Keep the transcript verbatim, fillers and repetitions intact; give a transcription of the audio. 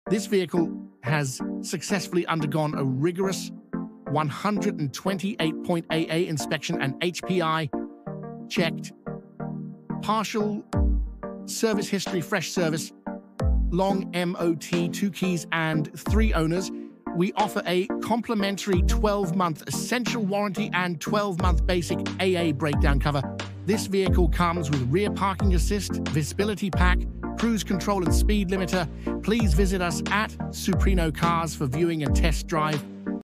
This vehicle has successfully undergone a rigorous one hundred twenty-eight point A A inspection and H P I checked. Partial service history, fresh service, long M O T, two keys and three owners. We offer a complimentary twelve month essential warranty and twelve month basic A A breakdown cover. This vehicle comes with rear parking assist, visibility pack, cruise control and speed limiter. Please visit us at Supreno Cars for viewing and test drive.